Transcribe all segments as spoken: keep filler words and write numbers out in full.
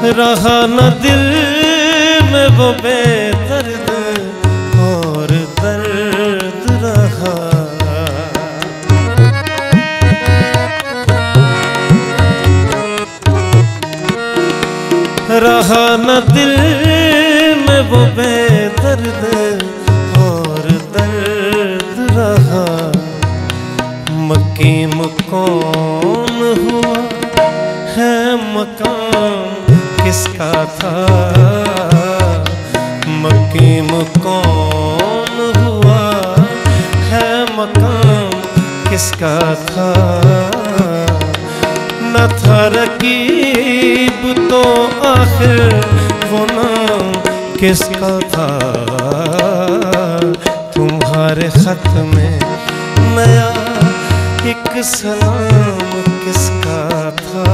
रहा न दिल में वो बेदर्द और दर्द रहा। रहा न दिल में वो बेदर्द और दर्द रहा। मकीम कौन हुआ है मकाम किसका था। मकीम कौन हुआ है मकाम किसका था। न था रकीब तो आखिर वो नाम किसका था। तुम्हारे खत में नया एक सलाम किसका था।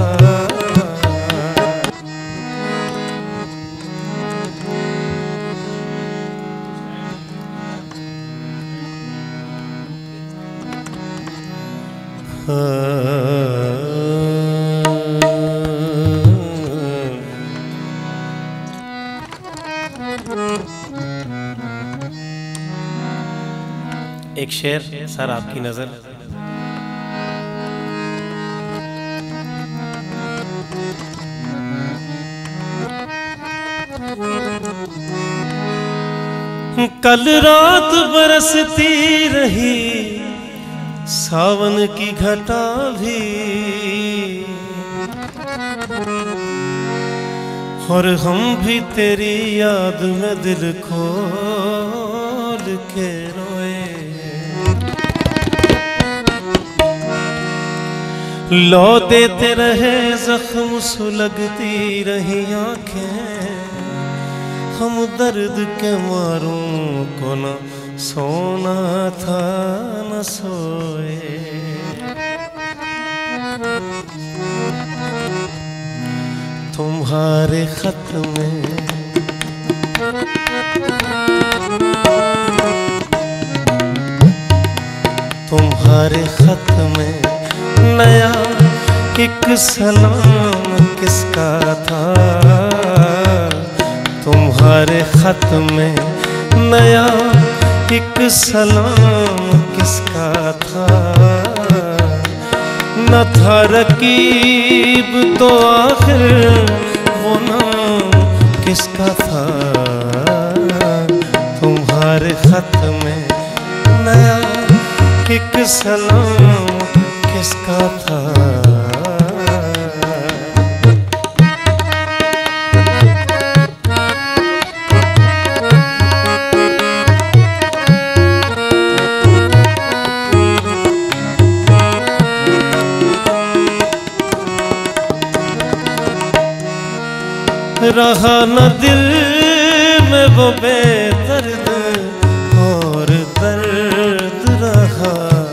एक शेर सर आपकी नजर। कल रात बरसती रही सावन की घटा भी और हम भी तेरी याद में दिल खोल के रोए। लौ देते रहे जख्म सुलगती रही आंखें। हम दर्द के मारों को न सोना था न सोए। तुम्हारे खत में तुम्हारे खत में नया एक सलाम किसका था। तुम्हारे खत में नया एक सलाम किसका था। न था रकीब तो आखिर वो नाम किसका था। तुम्हारे खत में नया एक सलाम किसका था। रहा न दिल में वो बेदर्द और दर्द रहा।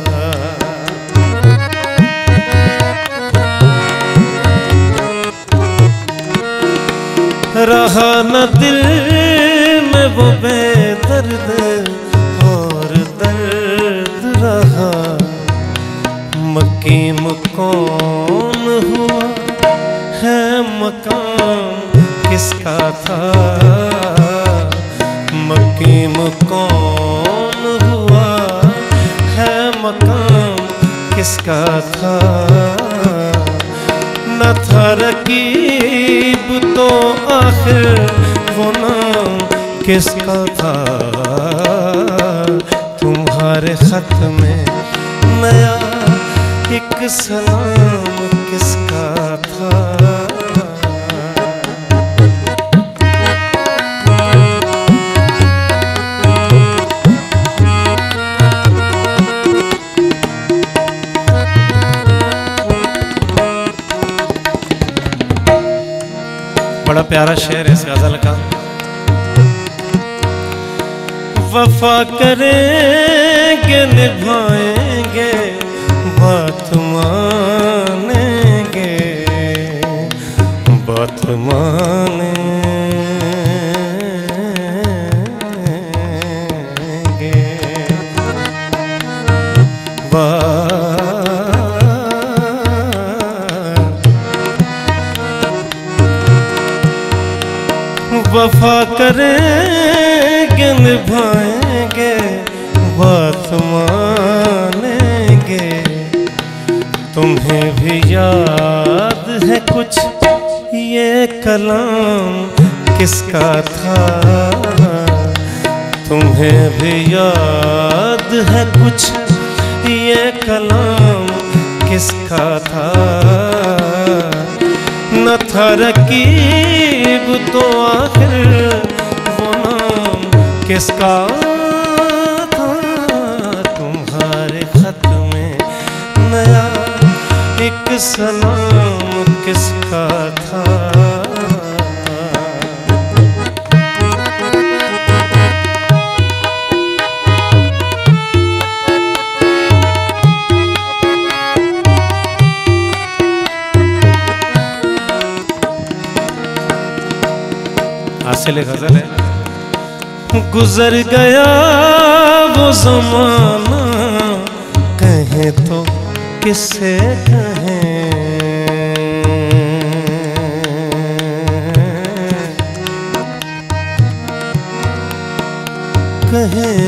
रहा न दिल में वो बेदर्द और दर्द रहा। मकीम कौन हुआ है मकाम किसका था। मकीम कौन हुआ है मकाम किसका था। न था रकीब तो आखिर वो नाम किसका था। तुम्हारे खत में नया एक सलाम किसका था। बड़ा प्यारा शेर है इस गजल का। वफा करेंगे निभाएंगे बात मानेंगे बात मानेंगे बात वफा करेंगे निभाएंगे बात मानेंगे। तुम्हें भी याद है कुछ ये कलाम किसका था? तुम्हें भी याद है कुछ ये कलाम किसका था? न था रकीब तो आखिर वो नाम किसका था? तुम्हारे खत में नया एक सलाम किसका था? हासिल गजल है। गुजर गया वो ज़माना कहें तो किससे कहें? कहें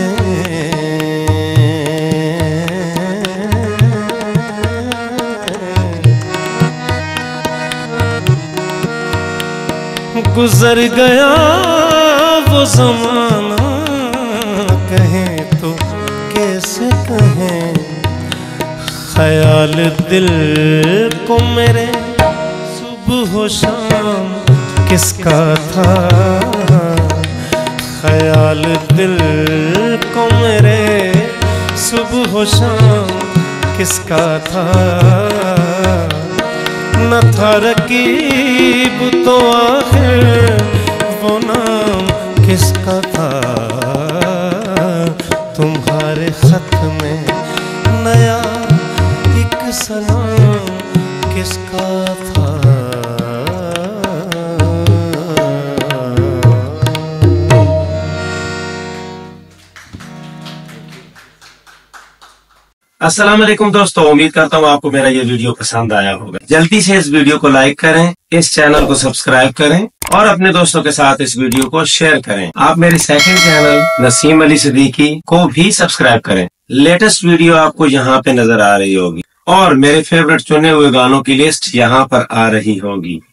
गुजर गया वो ज़माना कहें तो कैसे कहें? ख्याल दिल को मेरे सुबह शाम किसका था? ख्याल दिल को मेरे सुबह शाम किसका था? न था रकीब तो आखिर वो नाम किसका था? तुम्हारे खत में नया एक सलाम किसका था? अस्सलाम वालेकुम दोस्तों, उम्मीद करता हूँ आपको मेरा ये वीडियो पसंद आया होगा। जल्दी से इस वीडियो को लाइक करें, इस चैनल को सब्सक्राइब करें और अपने दोस्तों के साथ इस वीडियो को शेयर करें। आप मेरे सेकंड चैनल नसीम अली सिद्दीकी को भी सब्सक्राइब करें। लेटेस्ट वीडियो आपको यहाँ पे नजर आ रही होगी और मेरे फेवरेट चुने हुए गानों की लिस्ट यहाँ पर आ रही होगी।